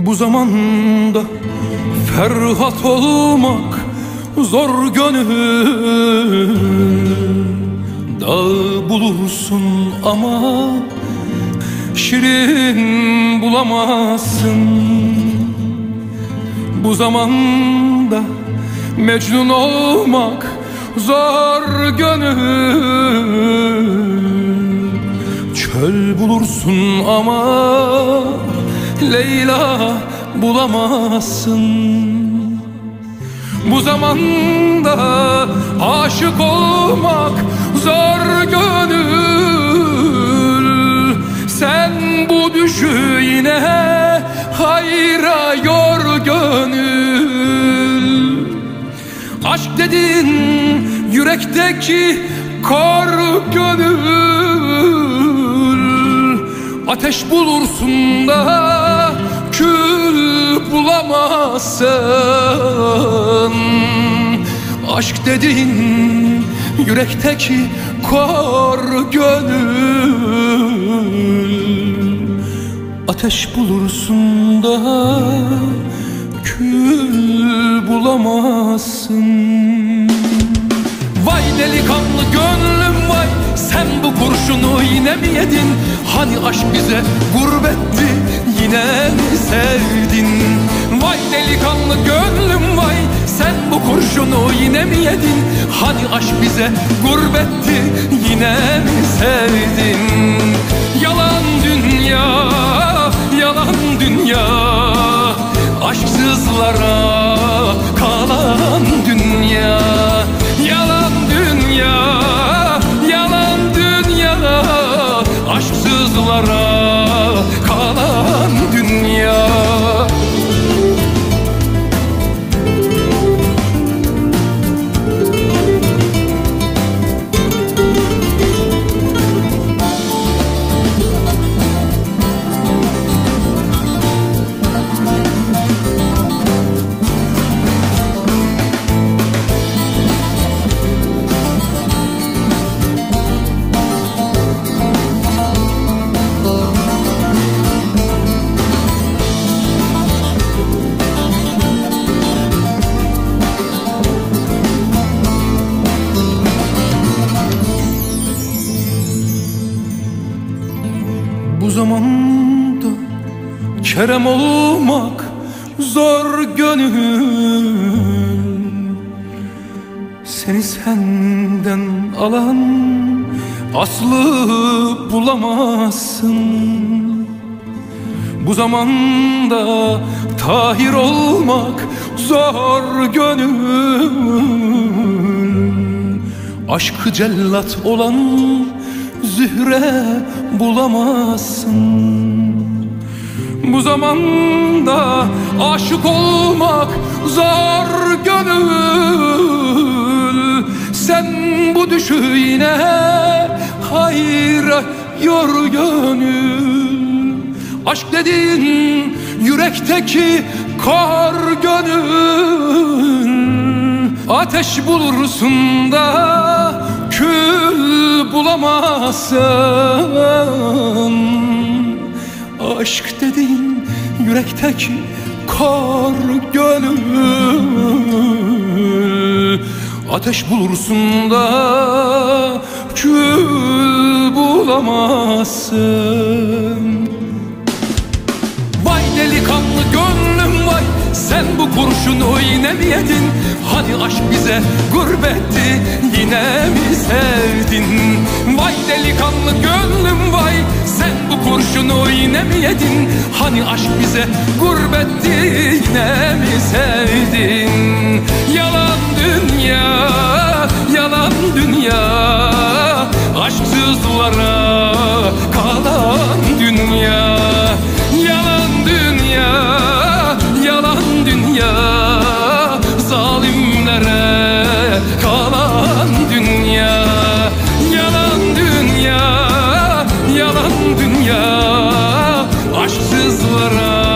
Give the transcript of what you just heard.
Bu zamanda ferhat olmak zor gönül. Dağ bulursun ama şirin bulamazsın. Bu zamanda Mecnun olmak zor gönül. Çöl bulursun ama Leyla bulamazsın. Bu zamanda aşık olmak zor gönül. Sen bu düşü yine hayra yor gönül. Aşk dedin yürekteki kor gönül. Ateş bulursun da kül bulamazsın. Aşk dedin yürekteki kor gönül. Ateş bulursun da kül bulamazsın. Vay delikanlı gönlüm vay, sen bu kurşunu yine mi yedin? Hani aşk bize gurbetti, yine mi sevdin? Vay delikanlı gönlüm vay, sen bu kurşunu yine mi yedin? Hani aşk bize gurbetti, yine mi sevdin? Yalan dünya, yalan dünya, aşksızlara kalan dünya. Yalan dünya, yalan dünya, aşksızlara kalan dünya. Bu zamanda kerem olmak zor gönül. Seni senden alan aslı bulamazsın. Bu zamanda tahir olmak zor gönül. Aşkı cellat olan Zühre bulamazsın. Bu zamanda aşık olmak zor gönül. Sen bu düşü yine hayra yor gönül. Aşk dediğin yürekteki kor gönül. Ateş bulursun da kül bulamazsın. Aşk dediğin yürekteki kor gönül. Ateş bulursun da kül bulamazsın. Vay delikanlı gönlüm vay, sen bu kurşunu yine mi yedin? Hani aşk bize gurbetti, yine mi sevdin? Vay delikanlı gönlüm vay, sen bu kurşunu yine mi yedin? Hani aşk bize gurbetti, yine mi sevdin? Yalan dünya, yalan dünya, aşksızlara kalan dünya. Yalan dünya, yalan dünya, zalimlere kalan dünya. Yalan dünya, yalan dünya, aşksızlara